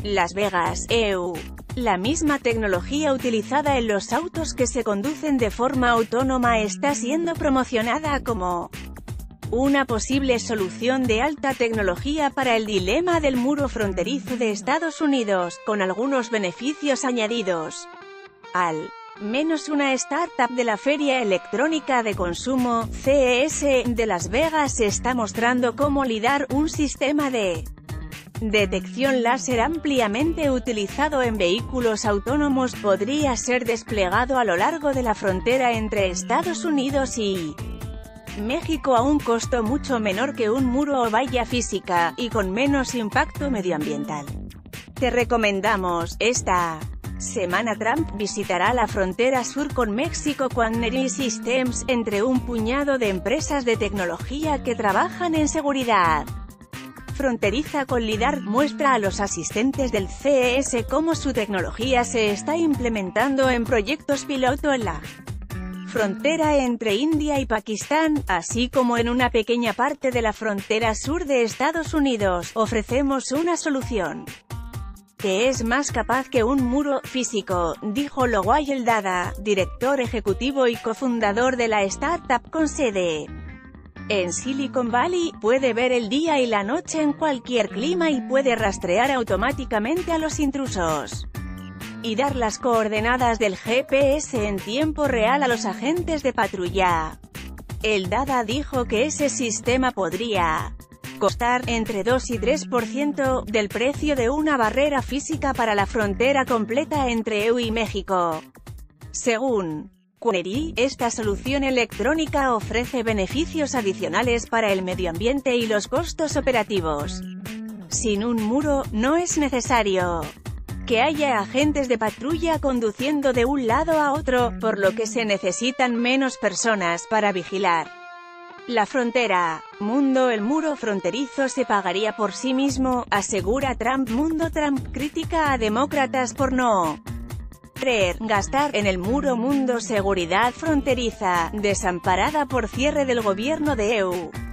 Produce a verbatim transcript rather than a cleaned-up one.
Las Vegas, E U. La misma tecnología utilizada en los autos que se conducen de forma autónoma está siendo promocionada como una posible solución de alta tecnología para el dilema del muro fronterizo de Estados Unidos, con algunos beneficios añadidos. Al menos una startup de la Feria Electrónica de Consumo, C E S, de Las Vegas está mostrando cómo lidar un sistema de detección láser ampliamente utilizado en vehículos autónomos podría ser desplegado a lo largo de la frontera entre Estados Unidos y México a un costo mucho menor que un muro o valla física, y con menos impacto medioambiental. Te recomendamos. Esta semana Trump visitará la frontera sur con México Quannery Systems, entre un puñado de empresas de tecnología que trabajan en seguridad fronteriza con LiDAR, muestra a los asistentes del C E S cómo su tecnología se está implementando en proyectos piloto en la frontera entre India y Pakistán, así como en una pequeña parte de la frontera sur de Estados Unidos. Ofrecemos una solución que es más capaz que un muro físico, dijo Lowell Dada, director ejecutivo y cofundador de la startup con sede en Silicon Valley. Puede ver el día y la noche en cualquier clima y puede rastrear automáticamente a los intrusos y dar las coordenadas del G P S en tiempo real a los agentes de patrulla. El Dada dijo que ese sistema podría costar entre dos y tres por ciento del precio de una barrera física para la frontera completa entre E U y México. Según Quannery, esta solución electrónica ofrece beneficios adicionales para el medio ambiente y los costos operativos. Sin un muro, no es necesario que haya agentes de patrulla conduciendo de un lado a otro, por lo que se necesitan menos personas para vigilar la frontera. Mundo El muro fronterizo se pagaría por sí mismo, asegura Trump. Mundo Trump critica a demócratas por no querer gastar en el muro. Mundo Seguridad fronteriza, desamparada por cierre del gobierno de E U.